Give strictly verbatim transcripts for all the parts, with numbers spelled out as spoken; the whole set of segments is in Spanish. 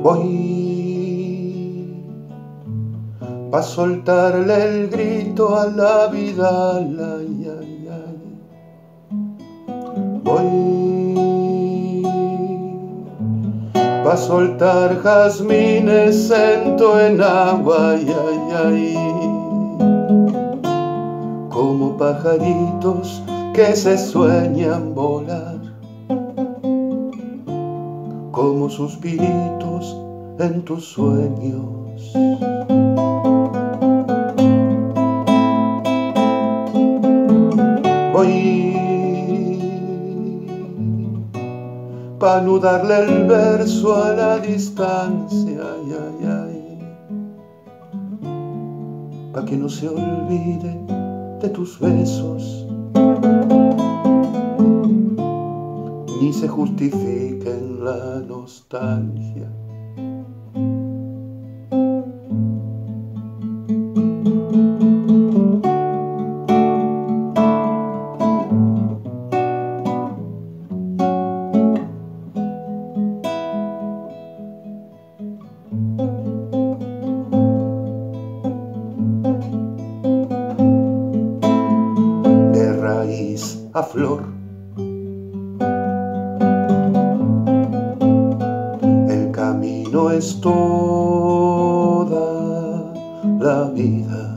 Voy pa' soltarle el grito a la vida, ay, ay, ay. Voy pa' soltar jazmines en tu enagua, ay, ay, ay. Como pajaritos que se sueñan volar, como suspiritos en tus sueños. Voy pa' anudarle el verso a la distancia, ay, ay, ay, pa' que no se olvide de tus besos, ni se justifique en la nostalgia. De raíz a flor, el camino es toda la vida.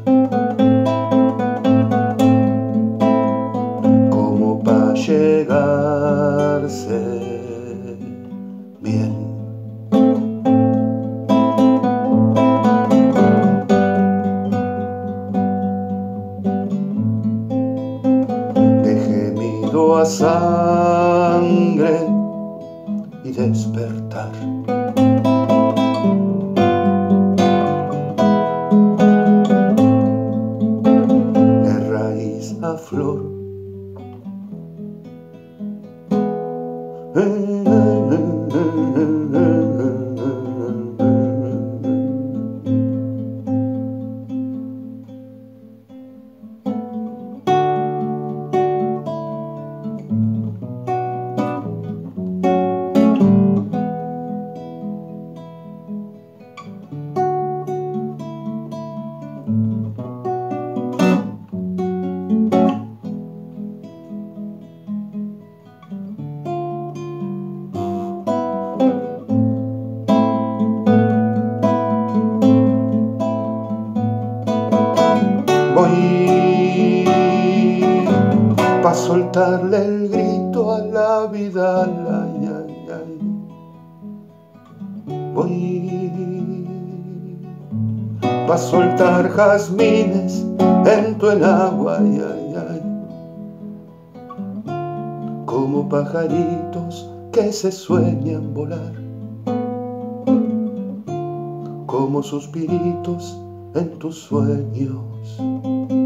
Como pa' llegarse bien. De gemido a sangre y despertar. De raíz a flor, voy pa' soltarle el grito a la vida, ay, ay, ay. Voy pa' soltar jazmines en tu enagua, ay, ay, ay. Como pajaritos que se sueñan volar, como suspiritos en tus sueños.